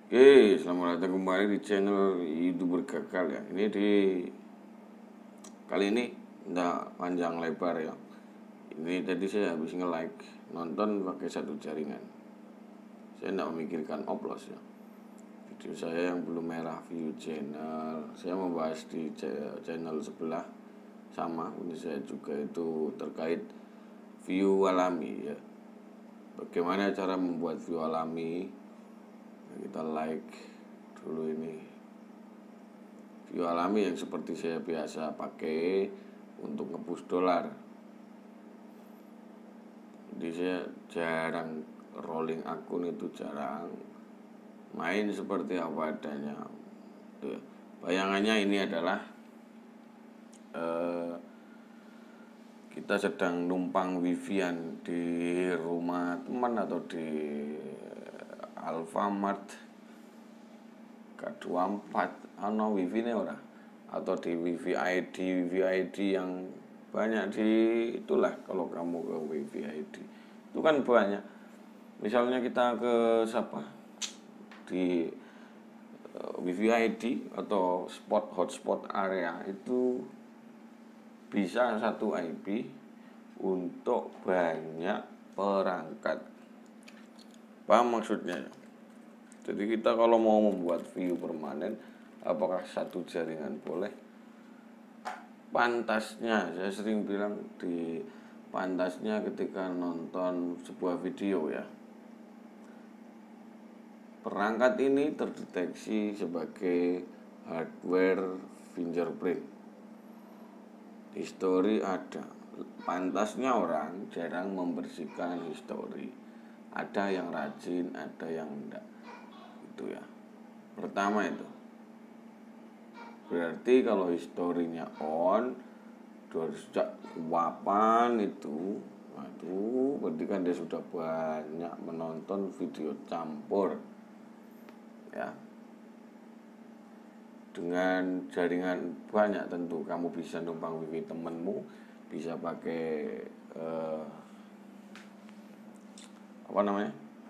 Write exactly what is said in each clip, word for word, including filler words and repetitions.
Oke, selamat datang kembali di channel YouTuber Gagal ya. Ini di kali ini nggak panjang lebar ya. Ini tadi saya habis nge-like nonton pakai satu jaringan. Saya nggak memikirkan oplos ya. Video saya yang belum merah view channel. Saya membahas di channel sebelah sama ini saya juga itu terkait view alami ya. Bagaimana cara membuat view alami? Kita like dulu ini view alami yang seperti saya biasa pakai untuk ngepush dolar. Jadi saya jarang rolling akun, itu jarang main seperti apa adanya. Tuh, bayangannya ini adalah eh, kita sedang numpang wifian di rumah teman atau di Alfamart K dua puluh empat ana wifi ne ora, atau di wifi I D wifi I D yang banyak di itulah. Kalau kamu ke wifi I D itu kan banyak, misalnya kita ke siapa di uh, wifi I D atau spot hotspot area itu bisa satu I P untuk banyak perangkat. Paham maksudnya? Jadi kita kalau mau membuat view permanen, apakah satu jaringan boleh? Pantasnya, saya sering bilang di pantasnya ketika nonton sebuah video ya, perangkat ini terdeteksi sebagai hardware fingerprint. History ada. Pantasnya orang jarang membersihkan history. Ada yang rajin, ada yang enggak. Itu ya. Pertama itu. Berarti kalau historinya on, sejak kapan itu, nah itu berarti kan dia sudah banyak menonton video campur. Ya. Dengan jaringan banyak tentu kamu bisa numpang wifi temenmu, bisa pakai eh, apa namanya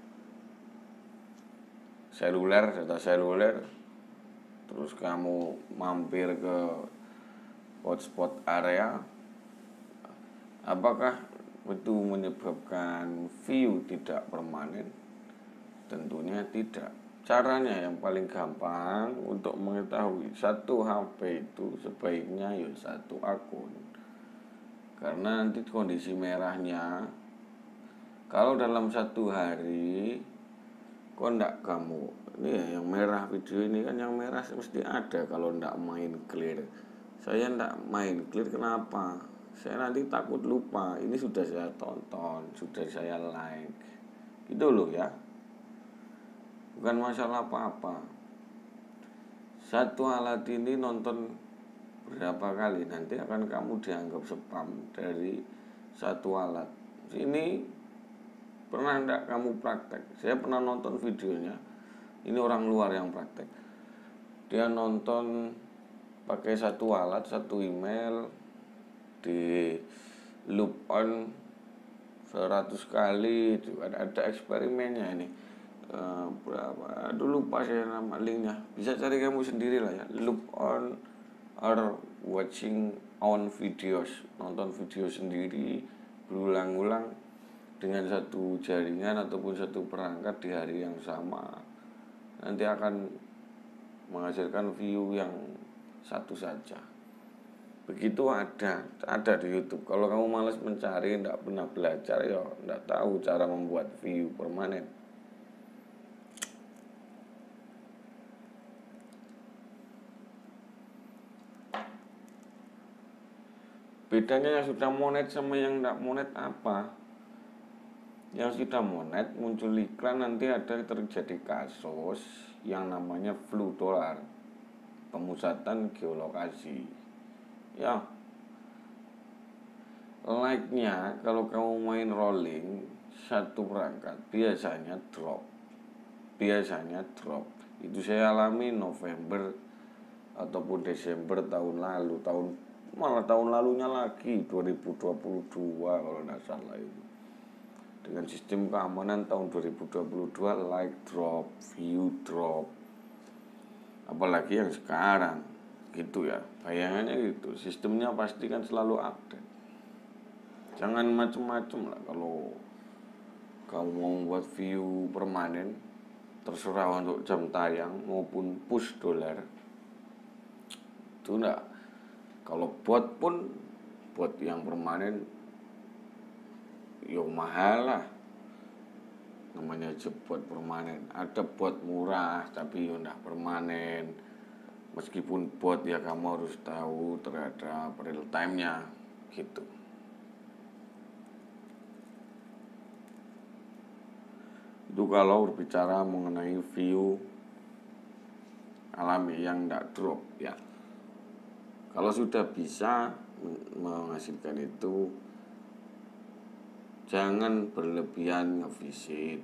seluler, data seluler, terus kamu mampir ke hotspot area. Apakah itu menyebabkan view tidak permanen? Tentunya tidak. Caranya yang paling gampang untuk mengetahui satu H P itu sebaiknya ya satu akun, karena nanti kondisi merahnya kalau dalam satu hari kok ndak kamu ini ya, yang merah video ini kan yang merah mesti ada kalau ndak main clear. Saya ndak main clear, kenapa? Saya nanti takut lupa, ini sudah saya tonton, sudah saya like, gitu loh ya. Bukan masalah apa-apa. Satu alat ini nonton berapa kali nanti akan kamu dianggap spam dari satu alat. Ini pernah enggak kamu praktek? Saya pernah nonton videonya. Ini orang luar yang praktek. Dia nonton pakai satu alat, satu email, di loop on seratus kali. Itu ada, ada eksperimennya ini. Uh, berapa? Aduh lupa saya nama linknya. Bisa cari kamu sendiri lah ya. Loop on or watching on videos. Nonton video sendiri berulang-ulang dengan satu jaringan ataupun satu perangkat di hari yang sama, nanti akan menghasilkan view yang satu saja. Begitu ada ada di YouTube. Kalau kamu malas mencari, tidak pernah belajar, ya tidak tahu cara membuat view permanen. Bedanya yang sudah monet sama yang tidak monet apa? Yang sudah monet muncul iklan, nanti ada terjadi kasus yang namanya flu dolar, pemusatan geolokasi. Ya, like-nya kalau kamu main rolling satu perangkat biasanya drop, biasanya drop. Itu saya alami November ataupun Desember tahun lalu, tahun malah tahun lalunya lagi dua ribu dua puluh dua kalau tidak salah itu. dengan sistem keamanan tahun dua ribu dua puluh dua, like drop, view drop, apalagi yang sekarang gitu ya, bayangannya gitu. Sistemnya pasti kan selalu update. Jangan macem-macem lah kalau kamu mau membuat view permanen, terserah untuk jam tayang maupun push dolar. Itu enggak. Kalau bot pun, bot yang permanen yo mahal lah. Namanya aja bot permanen. Ada bot murah tapi yo enggak permanen. Meskipun bot ya kamu harus tahu terhadap real time-nya gitu. Itu kalau berbicara mengenai view alami yang tidak drop ya. Kalau sudah bisa menghasilkan itu, jangan berlebihan ngevisit.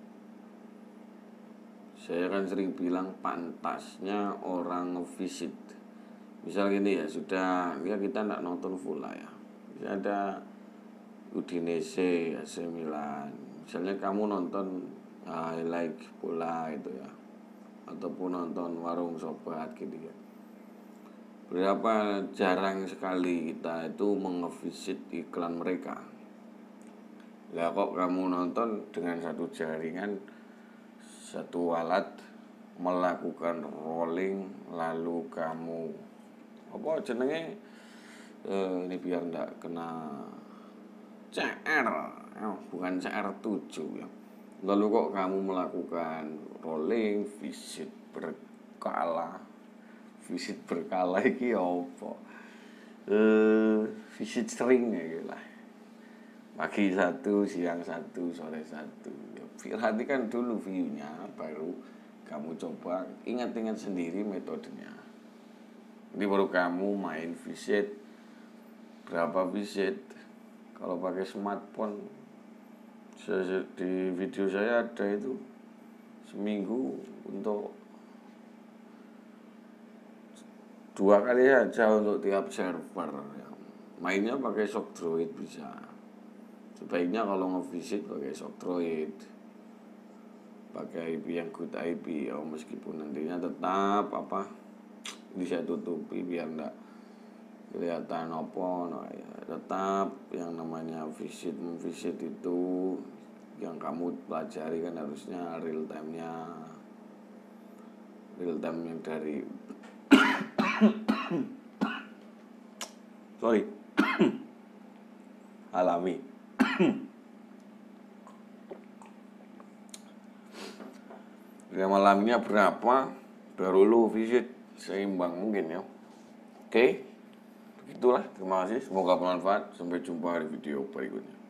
Saya kan sering bilang pantasnya orang ngevisit. Misal gini ya, sudah ya kita tidak nonton full lah ya. Bisa ada Udinese, A C Milan. Misalnya kamu nonton highlight bola itu ya, ataupun nonton warung sobat gitu ya. Berapa jarang sekali kita itu mengevisit iklan mereka. Lah kok kamu nonton dengan satu jaringan, satu alat melakukan rolling, lalu kamu apa jenenge eh, ini biar ndak kena C R, eh, bukan C R tujuh ya. Lalu kok kamu melakukan rolling, visit berkala, visit berkala iki apa? Eh, visit sering ya gitu lah. Pagi satu, siang satu, sore satu. Ya, perhatikan dulu view-nya, baru kamu coba ingat-ingat sendiri metodenya. Ini baru kamu main visit. Berapa visit? Kalau pakai smartphone, di video saya ada itu seminggu untuk dua kali saja untuk tiap server. Mainnya pakai Sockdroid bisa. Sebaiknya kalau ngevisit pakai Sockdroid, pakai I P yang good I P ya, meskipun nantinya tetap apa bisa tutupi biar enggak kelihatan apa, nah ya, tetap yang namanya visit memvisit itu yang kamu pelajari kan harusnya real time-nya, real time yang dari sorry alami. Ya malamnya berapa baru lu visit seimbang mungkin ya. Oke, begitulah, terima kasih, semoga bermanfaat. Sampai jumpa di video berikutnya.